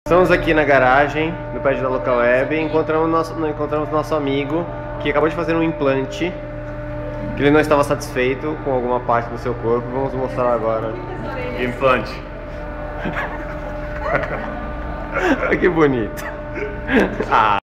Estamos aqui na garagem, no prédio da Localweb, e encontramos nosso amigo que acabou de fazer um implante, que ele não estava satisfeito com alguma parte do seu corpo. Vamos mostrar agora. Implante. Que bonito. Ah.